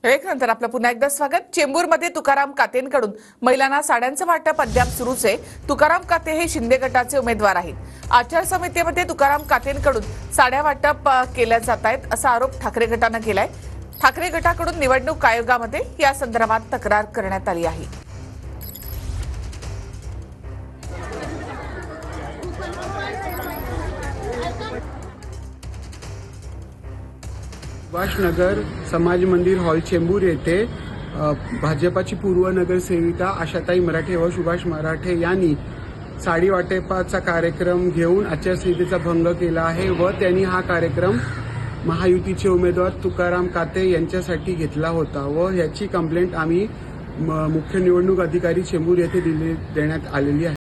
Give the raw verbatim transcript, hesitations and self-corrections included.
एक नंतर आपलं पुन्हा एकदा स्वागत। चेंबूरमध्ये तुकाराम कातेंकडून महिलांना साड्यांचं वाटप अद्याप सुरूच आहे। तुकाराम काते हे शिंदे गटाचे उमेदवार आहेत। आचारसंहितेमध्ये तुकाराम कातेंकडून साड्या वाटप केल्या जात आहेत असा आरोप ठाकरे गटाने केलाय। ठाकरे गटाकडून निवडणूक आयोगामध्ये या संदर्भात तक्रार करण्यात आली आहे। सुभाषनगर समाज मंदिर हॉल चेंबूर येथे भाजपाची पूर्व नगरसेविका आशाताई मराठे व सुभाष मराठे यांनी साडी वाटपाचा कार्यक्रम घेऊन आचारसंहितेचा भंग केला आहे व त्यांनी हा कार्यक्रम महायुतीचे उमेदवार तुकाराम काते यांच्यासाठी घेतला होता व याची कंप्लेंट आम्ही मुख्य निवडणूक अधिकारी चेंबूर येथे दिली देण्यात आलेली आहे।